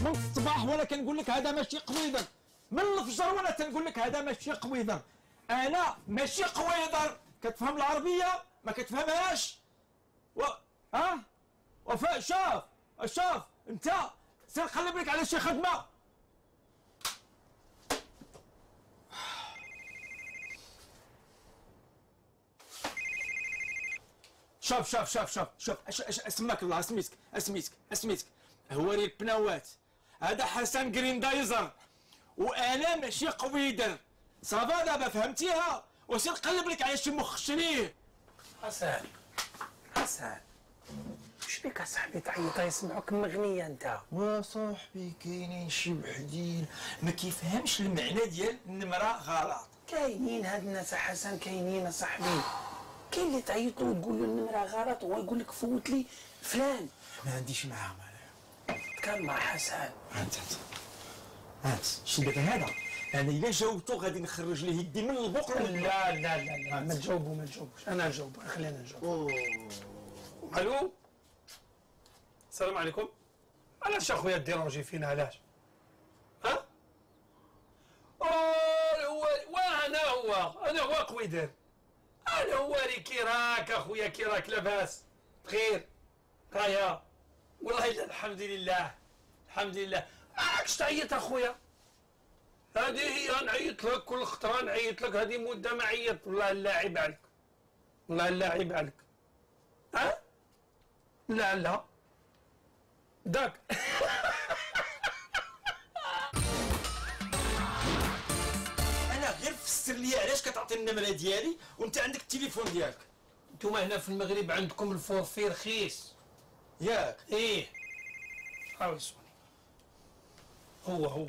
من الصباح وانا كنقول لك هذا ماشي قويضر، من الفجر وانا تنقول لك هذا ماشي قويضر. انا ماشي قويضر، كتفهم العربيه ما كتفهمهاش. وفاء شاف انت سير قلب لك على شي خدمه. شوف اسمك الله، اسميتك هوري البنوات. هذا حسن جريندايزر وانا ماشي قويدر. صافا دابا فهمتيها؟ وسير قلب لك على شي مخ شريه. حسن واش بيك اصاحبي تعيط يسمعوك مغنيه انت؟ وصاحبي كاينين شي وحدين ما كيفهمش المعنى ديال النمره غلط. كاينين هاد الناس حسن، كاينين اصاحبي. كاين اللي تعيط له وتقول له النمره غلط وهو يقول لك فوت لي فلان. ما عنديش معاه تكلم مع حسن. هات شي دابا هذا انا الا جاوبتو غادي نخرج ليه يدي من البقر. لا ما تجاوبوش، انا نجاوب، خلينا نجاوب. الو السلام عليكم. علاش اخويا ديرونجي فينا علاش؟ ها؟ انا هو قويدر. انا هو كي راك اخويا، كي راك لاباس بخير؟ هيا والله الا الحمد لله. راكش تعيط اخويا؟ هذه هي نعيط لك كل خطره، نعيط لك. هذه مده ما عيطت. والله لا عيب عليك. ها؟ لا داك. انا غير فسر لي علاش كتعطي النمره ديالي وانت عندك التليفون ديالك. نتوما هنا في المغرب عندكم الفورفي رخيص ياك؟ ايه حاوسوني. هو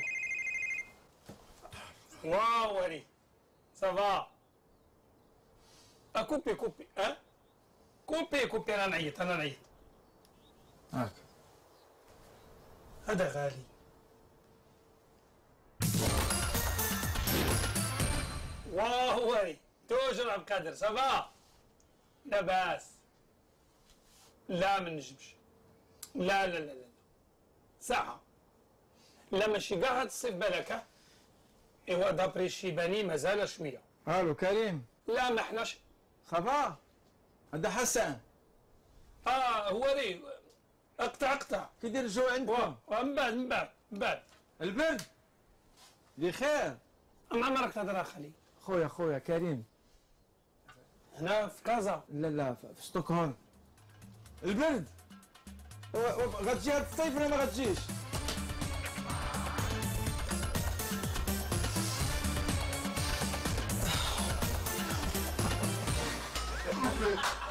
واو وري صافا. كوبي ها؟ كوبي انا نعيط. هاك هذا غالي. واو وري توجر عبد القادر صافا لاباس. لا ما نجمش. لا ساعة. لا ماشي كاع هاد الصيف بالك. ايوا دابري الشيباني مازال شويه. الو كريم. لا ما حناش. صافا هذا حسن. هو لي اقطع كي داير الجو عندكم؟ من بعد البرد بخير. ما عمرك تهضر خلي. خويا كريم هنا في كازا. لا في ستوكهولم. البرد غتجي هاد الصيف ولا ما غتجيش؟